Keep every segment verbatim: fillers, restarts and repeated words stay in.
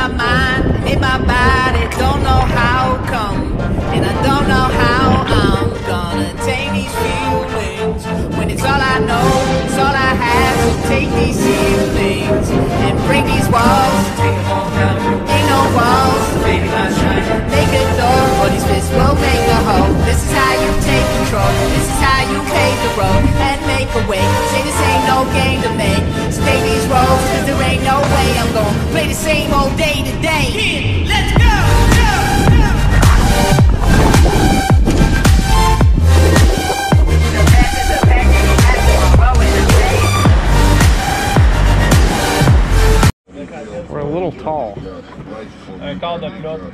my mind, in my body, don't know how come, and I don't know how I'm gonna take these feelings, when it's all I know, it's all I have. So take these ceilings and break these walls, take them all down. Ain't no walls, baby, not shine. Make a door, or these fists will make a hole. This is how you take control, this is how you pave the road and make a way. Say this ain't no game to make, so take these roads, cause there ain't no way I'm gonna play the same old day to day. Yeah, let's go, go, go. The past is the past, and you have to grow in the face. We're a little tall. Un quart de plot.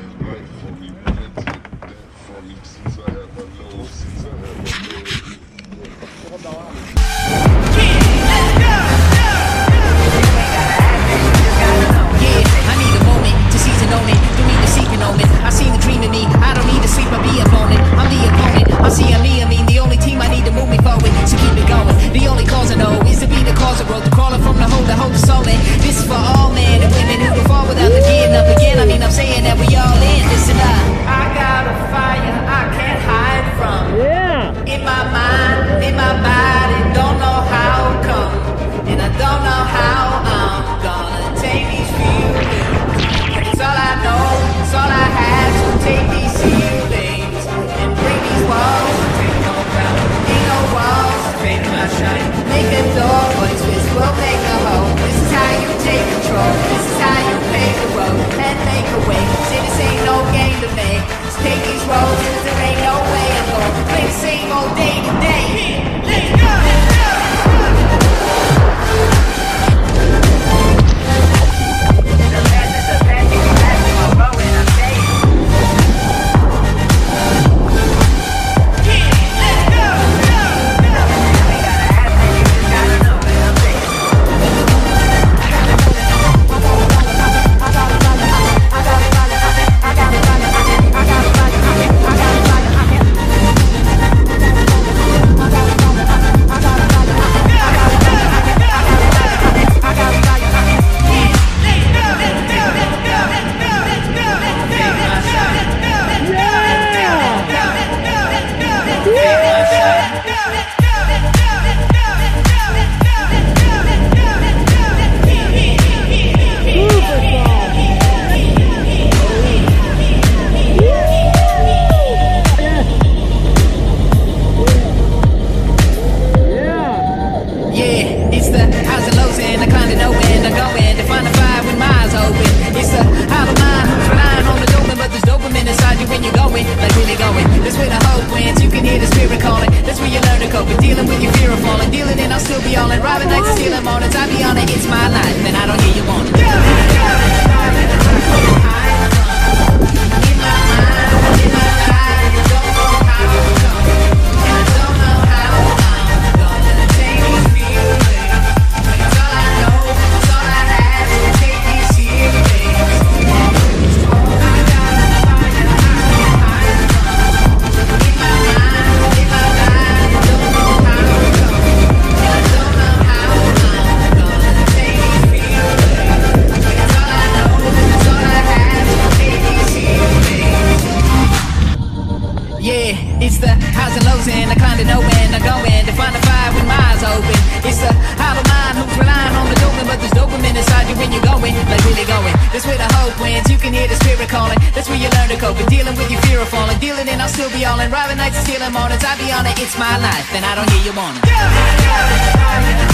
I seen the dream in me, I don't need to sleep, I'll be opponent. I'm the opponent, I'm C M E, I mean the only team I need to move me forward. So keep it going, the only cause I know is to be the cause of growth. The crawler from the hole that holds the soul in. This is for all men and women who can fall without the getting up again. I mean I'm saying that we all in, listen up. I got a fire I can't hide from. Yeah. In my mind, in my body, don't know how come, and I don't know how I'm gonna take these feelings. It's all I know, it's all I have. So take these ceilings and break these walls. Take no ground, ain't no walls. Baby, my shine. Make a door, but these fists will make a hole. This is how you take control, this is how you pave the road and make a way. Say this ain't no game to make, so take these roads, cause there ain't no way I'm gonna play the same old day to day. Let's go, let's go. It's my life, and I don't hear you want it.